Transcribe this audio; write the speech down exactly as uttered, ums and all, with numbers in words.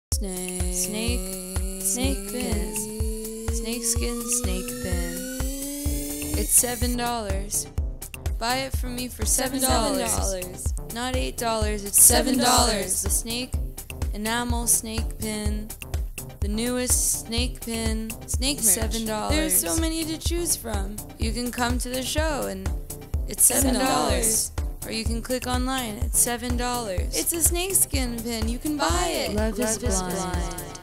Snake. Snake. Snake pin. Snakeskin snake pin. It's seven dollars. Buy it from me for seven dollars. Not eight dollars, it's seven dollars. The snake enamel snake pin. The newest snake pin. Snake merch. Seven dollars. There's so many to choose from. You can come to the show and it's seven dollars. Or you can click online. It's seven dollars. It's a snakeskin pin. You can buy it. Love is blind.